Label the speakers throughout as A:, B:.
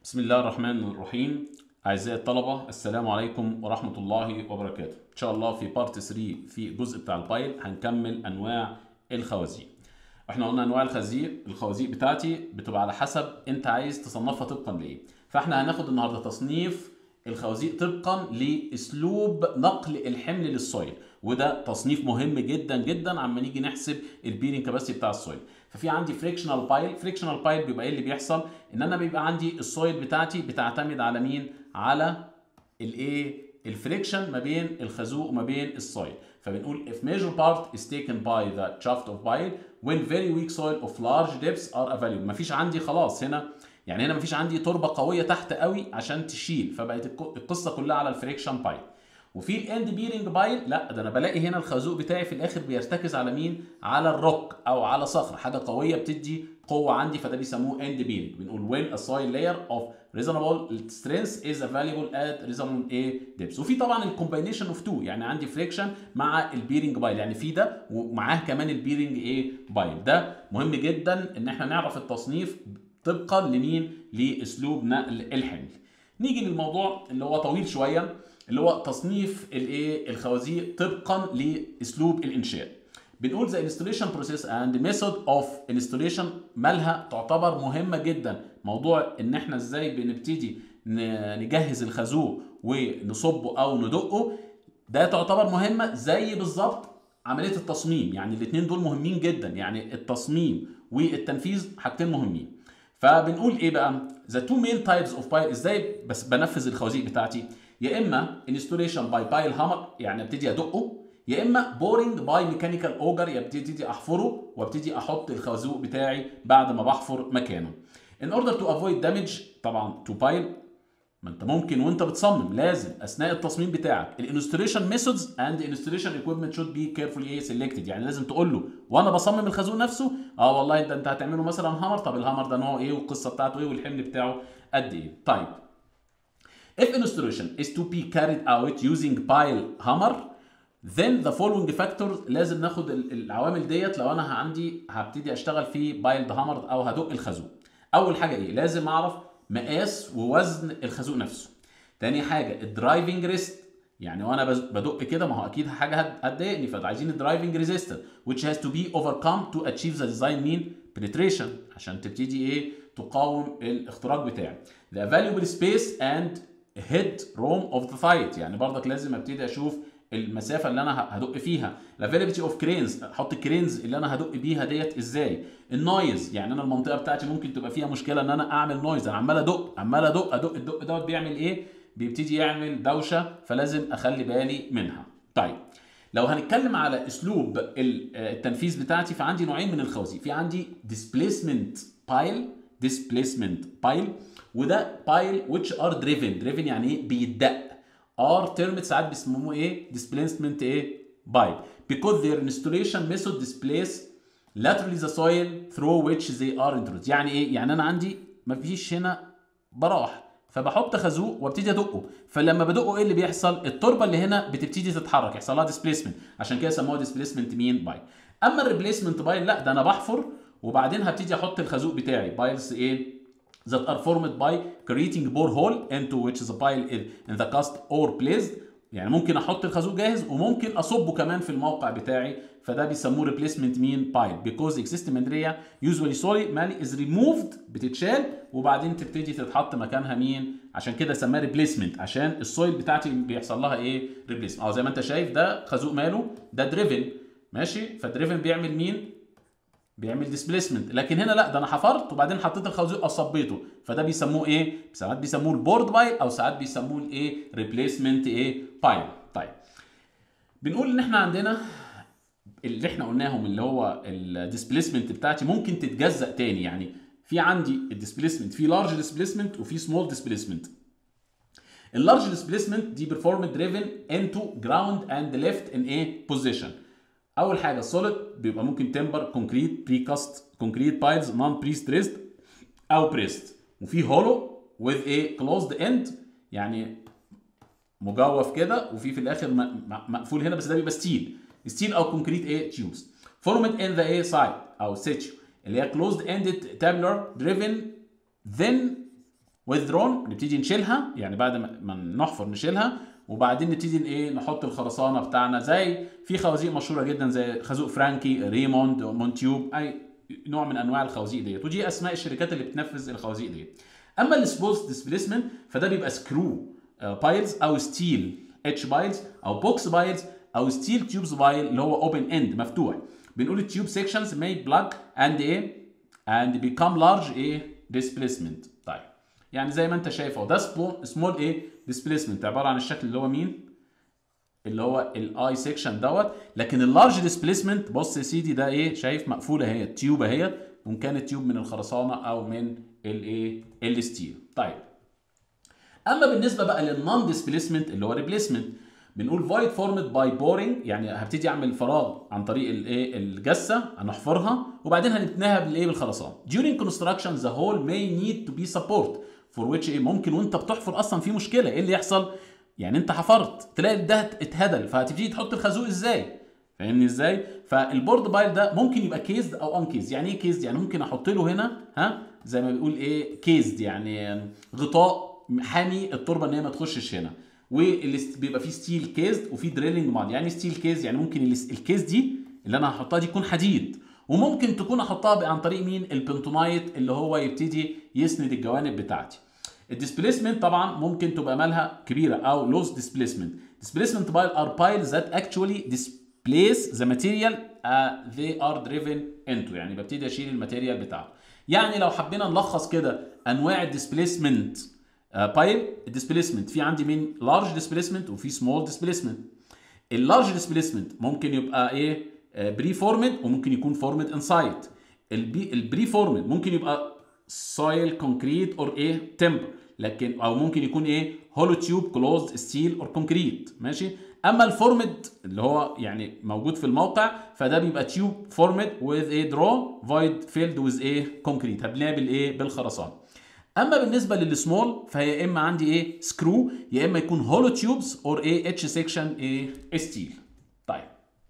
A: بسم الله الرحمن الرحيم. أعزائي الطلبة، السلام عليكم ورحمة الله وبركاته. إن شاء الله في بارت 3 في الجزء بتاع البايل هنكمل أنواع الخوازيق. احنا قلنا أنواع الخوازيق بتاعتي بتبقى على حسب أنت عايز تصنفها طبقا لإيه. فاحنا هناخد النهارده تصنيف الخوازيق طبقا لاسلوب نقل الحمل للسويل، وده تصنيف مهم جدا جدا عما نيجي نحسب البيرنج كاباسيتي بتاع السويل. ففي عندي فريكشنال بايل بيبقى ايه اللي بيحصل؟ ان انا بيبقى عندي السويل بتاعتي بتعتمد على مين؟ على الايه؟ الفريكشن ما بين الخازوق وما بين السويل. فبنقول if major part is taken by the shaft of pile when very weak soil of large depths are available. مفيش عندي خلاص هنا، يعني هنا مفيش عندي تربه قويه تحت قوي عشان تشيل، فبقت القصه كلها على الفريكشن بايل. وفي الاند بيرنج بايل لا، ده انا بلاقي هنا الخازوق بتاعي في الاخر بيرتكز على مين؟ على الروك او على صخر، حاجه قويه بتدي قوه عندي، فده بيسموه اند بيرنج. بنقول when a soil layer of reasonable strength is available at reasonable depth. وفي طبعا الكومباينيشن اوف تو، يعني عندي فريكشن مع البيرنج بايل، يعني في ده ومعاه كمان البيرنج بايل. ده مهم جدا ان احنا نعرف التصنيف طبقا لمين؟ لاسلوب نقل الحمل. نيجي للموضوع اللي هو طويل شويه، اللي هو تصنيف الخوازيق طبقا لاسلوب الانشاء. بنقول the installation process and method of installation مالها تعتبر مهمه جدا. موضوع ان احنا ازاي بنبتدي نجهز الخازوق ونصبه او ندقه، ده تعتبر مهمه زي بالظبط عمليه التصميم. يعني الاثنين دول مهمين جدا، يعني التصميم والتنفيذ حاجتين مهمين. فبنقول ايه بقى؟ the two main types of pile. ازاي بس بنفذ الخوازيق بتاعتي؟ يا اما installation by pile hammer، يعني ابتدي ادقه، يا اما boring by mechanical auger، يعني ابتدي احفره وابتدي احط الخازوق بتاعي بعد ما بحفر مكانه. in order to avoid damage طبعا to pile، ما انت ممكن وانت بتصمم لازم اثناء التصميم بتاعك الانستليشن ميثودز اند انستليشن ايكويبمنت شود بي كيرفولي سيلكتد. يعني لازم تقول له وانا بصمم الخازوق نفسه، والله انت هتعمله مثلا هامر، طب الهامر ده نوعه ايه والقصه بتاعته ايه والحمل بتاعه قد ايه. طيب if installation is to be carried out using pile hammer then the following factors، لازم ناخد العوامل ديت لو انا عندي هبتدي اشتغل في بايلد هامر او هدق الخازوق. اول حاجه ايه؟ لازم اعرف مقاس ووزن الخازوق نفسه. تاني حاجه الدرايفنج ريست، يعني وانا بدق كده ما هو اكيد حاجه هتضايقني، فعايزين الدرايفنج ريزيستنس which has to be overcome to achieve the design مين؟ penetration، عشان تبتدي تقاوم الاختراق بتاعي. the available space and head room of the site، يعني برضك لازم ابتدي اشوف المسافه اللي انا هدق فيها. الافيلابيلتي اوف كرينز، احط الكرينز اللي انا هدق بيها ديت ازاي. النويز، يعني انا المنطقه بتاعتي ممكن تبقى فيها مشكله ان انا اعمل نويز، انا عمال ادق الدق دوت بيعمل ايه؟ بيبتدي يعمل دوشه، فلازم اخلي بالي منها. طيب لو هنتكلم على اسلوب التنفيذ بتاعتي، فعندي نوعين من الخوازيق. في عندي displacement بايل وده بايل which are driven يعني ايه؟ بيدق. ترمت ساعات بيسموه displacement بايل because their installation method displace laterally the soil through which they are introduced. يعني ايه؟ يعني انا عندي مفيش هنا براح، فبحط خازوق وابتدي ادقه، فلما بدقه ايه اللي بيحصل؟ التربه اللي هنا بتبتدي تتحرك، يحصل لها ديسبيسمنت، عشان كده سموها ديسبيسمنت مين؟ بايل. اما الريبليسمنت بايل لا، ده انا بحفر وبعدين هبتدي احط الخازوق بتاعي. بايلز that are formed by creating borehole into which the pile is in the cast or placed. يعني ممكن احط الخازوق جاهز وممكن اصبه كمان في الموقع بتاعي، فده بيسموه replacement مين؟ بايل because existing material usually soil مالي is removed، بتتشال وبعدين تبتدي تتحط مكانها مين؟ عشان كده سماها replacement، عشان السويل بتاعتي بيحصل لها replacement. زي ما انت شايف ده خازوق ماله؟ ده دريفن، ماشي؟ فالدريفن بيعمل مين؟ بيعمل ديسبيسمنت. لكن هنا لا، ده انا حفرت وبعدين حطيت الخازوق صبيته، فده بيسموه ساعات بيسموه البورد بايل او ساعات بيسموه ريبليسمنت بايل. طيب بنقول ان احنا عندنا اللي احنا قلناهم اللي هو الديسبيسمنت بتاعتي ممكن تتجزأ تاني. يعني في عندي الديسبيسمنت في لارج ديسبيسمنت وفي سمول ديسبيسمنت. اللارج ديسبيسمنت دي بيرفورم دريفن انتو جراوند اند ليفت ان بوزيشن. اول حاجه السوليد بيبقى ممكن تمبر، كونكريت، بري كاست كونكريت بايلز، نون بري ستريسد او بريست. وفي هولو with كلوزد اند، يعني مجوف كده، وفي الاخر مقفول هنا، بس ده بيبقى ستيل او كونكريت تيوبس. فورمد ان ذا سايد او سيتشو اللي هي كلوزد اندد تابلر دريفن then withdrawn نبتدي نشيلها، يعني بعد ما نحفر نشيلها، وبعدين نبتدي ايه نحط الخرسانه بتاعنا. زي في خوازيق مشهوره جدا زي خازوق فرانكي، ريموند، مونتيوب، اي نوع من انواع الخوازيق ديت، ودي اسماء الشركات اللي بتنفذ الخوازيق ديت. اما السبوز ديسبيسمنت فده بيبقى سكرو بايلز او ستيل اتش بايلز او بوكس بايلز او ستيل تيوبز بايل اللي هو اوبن اند مفتوح. بنقول التيوب سيكشنز may plug and ايه and become large ايه displacement. طيب يعني زي ما انت شايف اهو ده سمول ايه displacement عباره عن الشكل اللي هو مين اللي هو الاي سيكشن دوت. لكن اللارج ديسبيسمنت بص يا سيدي ده ايه شايف مقفوله اهي التيوب اهي، وان كانت تيوب من الخرسانه او من الايه الستيل. طيب اما بالنسبه بقى للنون ديسبيسمنت اللي هو ريبليسمنت بنقول void formed by boring، يعني هبتدي اعمل فراغ عن طريق الايه الجسه هنحفرها وبعدين هنبنيها بالايه بالخرسانه. during construction the hole may need to be support for which ايه ممكن وانت بتحفر اصلا في مشكله. ايه اللي يحصل؟ يعني انت حفرت تلاقي ده اتهدل، فهتبتدي تحط الخازوق ازاي؟ فاهمني ازاي؟ فالبورد بايل ده ممكن يبقى كيزد او انكيزد. يعني ايه كيزد؟ يعني ممكن احط له هنا زي ما بيقول ايه كيزد يعني غطاء حامي التربه ان هي ما تخشش هنا، وبيبقى فيه ستيل كيزد وفي دريلنج ماد. يعني ستيل كيز يعني ممكن الكيز دي اللي انا هحطها دي تكون حديد، وممكن تكون احطها عن طريق مين البنتونايت اللي هو يبتدي يسند الجوانب بتاعتي. الديسبيسمنت طبعا ممكن تبقى مالها كبيره او لوس ديسبيسمنت. displacement pile are piles that actually displace the material they are driven into، يعني ببتدي اشيل الماتيريال بتاعته. يعني لو حبينا نلخص كده انواع الديسبيسمنت بايل، الديسبيسمنت في عندي مين لارج ديسبيسمنت وفي سمول ديسبيسمنت. اللارج ديسبيسمنت ممكن يبقى ايه بري فورمد وممكن يكون فورمد انسايد. البري فورمد ممكن يبقى سويل كونكريت اور ايه تمبر، لكن او ممكن يكون ايه هولو تيوب كلوزد ستيل اور كونكريت ماشي. اما الفورمد اللي هو يعني موجود في الموقع فده بيبقى تيوب فورمد وذ ايه درو فويد فيلد وذ ايه كونكريت هبنيها بالايه بالخرسانه. اما بالنسبه للسمول فهي يا اما عندي ايه سكرو يا اما يكون هولو تيوبز اور ايه اتش سيكشن ايه ستيل. طيب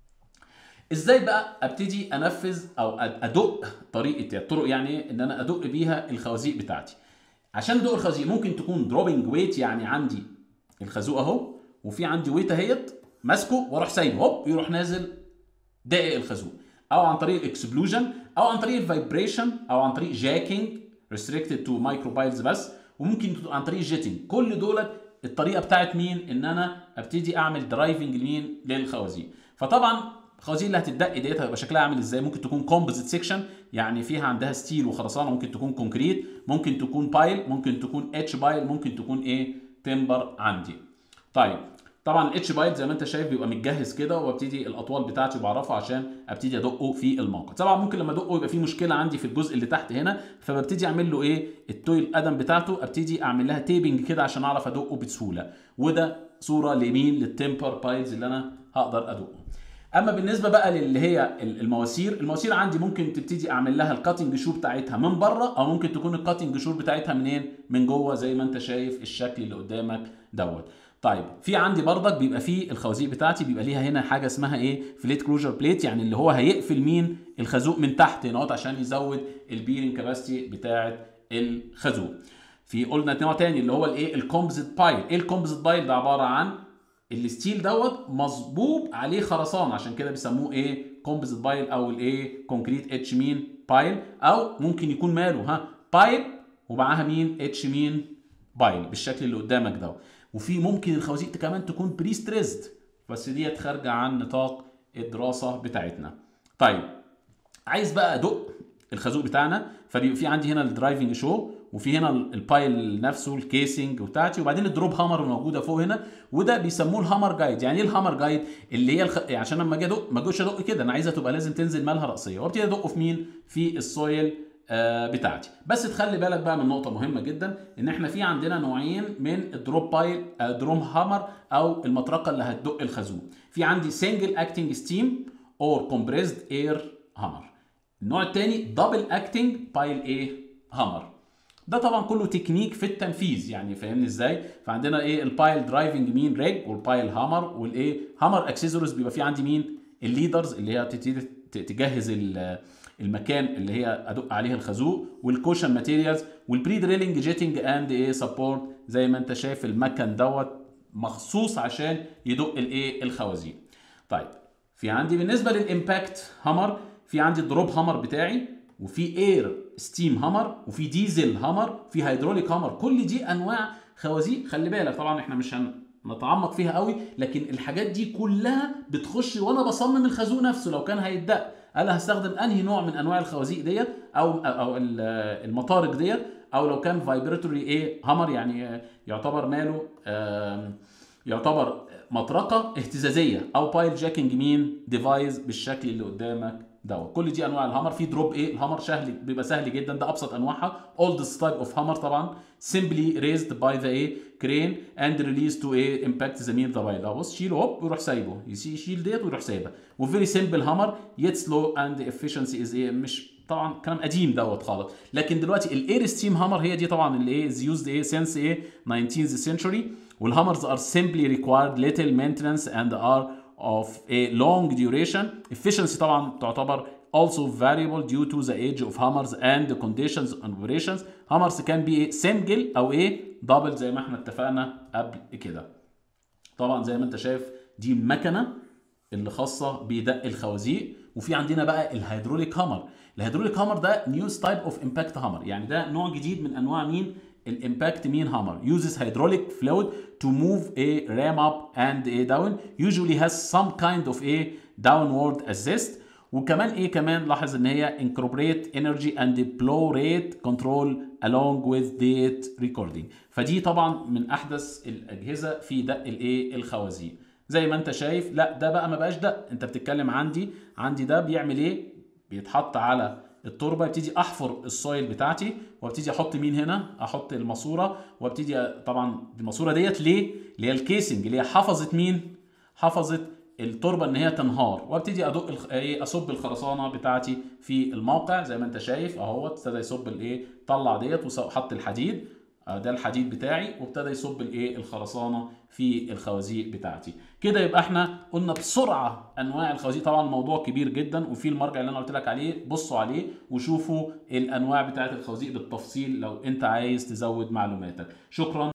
A: ازاي بقى ابتدي انفذ او ادق طريقه الطرق يعني ان انا ادق بيها الخوازيق بتاعتي؟ عشان ادق الخوازيق ممكن تكون دروبنج ويت، يعني عندي الخازوق اهو وفي عندي ويت اهيت ماسكه واروح سايبه هوب يروح نازل داقق الخازوق، او عن طريق الاكسبلوجن او عن طريق الفايبريشن او عن طريق جاكينج ريستريكتد تو مايكرو بايلز بس، وممكن عن طريق جيتنج. كل دولت الطريقه بتاعت مين ان انا ابتدي اعمل درايفنج لمين للخوازيق. فطبعا الخوازيق اللي هتدق ديت هيبقى شكلها عامل ازاي؟ ممكن تكون كومبوزيت سيكشن يعني فيها عندها ستيل وخرسانه، ممكن تكون كونكريت، ممكن تكون بايل، ممكن تكون اتش بايل، ممكن تكون ايه تمبر عندي. طيب طبعا الاتش بايل زي ما انت شايف بيبقى متجهز كده، وابتدي الاطوال بتاعتي بعرفها عشان ابتدي ادقه في الموقع. طبعا ممكن لما ادقه يبقى في مشكله عندي في الجزء اللي تحت هنا، فببتدي اعمل له ايه التوي القدم بتاعته ابتدي اعمل لها تيبنج كده عشان اعرف ادقه بسهوله. وده صوره لمين للتمبر بايلز اللي انا هقدر ادقه. اما بالنسبه بقى للي هي المواسير عندي ممكن تبتدي اعمل لها الكاتنج شو بتاعتها من بره، او ممكن تكون الكاتنج شو بتاعتها منين من جوه زي ما انت شايف الشكل اللي قدامك دوت. طيب في عندي بردك بيبقى فيه الخوازيق بتاعتي بيبقى ليها هنا حاجه اسمها ايه فليت كلوجر بليت، يعني اللي هو هيقفل مين الخازوق من تحت هنا عشان يزود البيرنج كاباسيتي بتاعه الخازوق. في قلنا نوع تاني اللي هو الايه الكومبوزيت بايل. ايه الكومبوزيت بايل ده؟ عباره عن الستيل دوت مصبوب عليه خرسانه، عشان كده بيسموه ايه كومبوزيت بايل او الايه كونكريت اتش مين بايل، او ممكن يكون ماله بايل ومعاها مين اتش مين بايل بالشكل اللي قدامك ده. وفي ممكن الخوازيق كمان تكون بري ستريسد، بس ديت خارجه عن نطاق الدراسه بتاعتنا. طيب عايز بقى ادق الخازوق بتاعنا، فبيبقى في عندي هنا الدرايفنج شو، وفي هنا البايل نفسه الكيسنج بتاعتي، وبعدين الدروب هامر موجوده فوق هنا، وده بيسموه الهامر جايد. يعني ايه الهامر جايد؟ اللي هي يعني عشان لما اجي ادق ما اجيش ادق كده، انا عايزها تبقى لازم تنزل مالها راسيه، وابتدي ادقه في مين في السويل بتاعتي. بس تخلي بالك بقى من نقطه مهمه جدا، ان احنا في عندنا نوعين من الدروب بايل دروب هامر او المطرقه اللي هتدق الخازوق. في عندي سنجل اكتنج ستيم اور كومبريسد اير هامر. النوع الثاني دبل اكتنج بايل ايه هامر. ده طبعا كله تكنيك في التنفيذ، يعني فاهمني ازاي؟ فعندنا ايه البايل درايفنج مين ريج، والبايل هامر، والايه هامر اكسسوارز بيبقى في عندي مين الليدرز اللي هي تجهز المكان اللي هي ادق عليه الخازوق، والكوشن ماتيريالز، والبري دريلنج جيتنج اند ايه سبورت. زي ما انت شايف المكن دوت مخصوص عشان يدق الايه الخوازيق. طيب في عندي بالنسبه للامباكت هامر، في عندي الدروب هامر بتاعي، وفي اير ستيم هامر، وفي ديزل هامر، في هيدروليك هامر. كل دي انواع خوازيق. خلي بالك طبعا احنا مش هنتعمق فيها قوي، لكن الحاجات دي كلها بتخش وانا بصمم الخازوق نفسه. لو كان هيتدق انا هستخدم انهي نوع من انواع الخوازيق ديت او المطارق ديت، او لو كان فايبريتوري ايه هامر، يعني يعتبر ماله يعتبر مطرقه اهتزازيه، او بايل جاكينج مين ديفايس بالشكل اللي قدامك دوت. كل دي انواع الهامر. في دروب ايه الهامر سهل، بيبقى سهل جدا، ده ابسط انواعها. oldest type of hammer طبعا simply raised by the ايه crane and released to ايه impact the mean the pile. بص شيله هوب ويروح سايبه، يشيل ديت ويروح سايبها. وفيري سمبل هامر yet slow and efficiency is ايه، مش طبعا كلام قديم دوت خالص. لكن دلوقتي الاير ستيم هامر هي دي طبعا اللي ايه used ايه since ايه 19th century. والهامرز are simply required little maintenance and are of a long duration. Efficiency طبعا تعتبر also variable due to the age of hammers and the conditions and operations. hammers can be single او ايه double زي ما احنا اتفقنا قبل كده. طبعا زي ما انت شايف دي المكنه اللي خاصه بدق الخوازيق. وفي عندنا بقى الهيدروليك هامر. الهيدروليك هامر ده نيوز تايب اوف امباكت هامر، يعني ده نوع جديد من انواع مين الامباكت مين هامر. uses hydraulic fluid to move a ram up and a down, usually has some kind of a downward assist. وكمان ايه كمان لاحظ ان هي incorporate energy and flow rate control along with date recording. فدي طبعا من احدث الاجهزه في دق الايه الخوازيق. زي ما انت شايف لا ده بقى ما بقاش دق، انت بتتكلم عندي ده بيعمل ايه، بيتحط على التربه، ابتدي احفر السويل بتاعتي، وابتدي احط مين هنا، احط الماسوره، وابتدي طبعا الماسوره ديت ليه اللي هي الكيسنج اللي هي حفظت مين، حفظت التربه ان هي تنهار، وابتدي ادق اصب الخرسانه بتاعتي في الموقع. زي ما انت شايف اهوت ابتدى يصب الايه، طلع ديت وحط الحديد، ده الحديد بتاعي، وابتدى يصب الايه الخرسانه في الخوازيق بتاعتي. كده يبقى احنا قلنا بسرعه انواع الخوازيق. طبعا الموضوع كبير جدا، وفي المرجع اللي انا قلت لك عليه بصوا عليه وشوفوا الانواع بتاعه الخوازيق بالتفصيل لو انت عايز تزود معلوماتك. شكرا.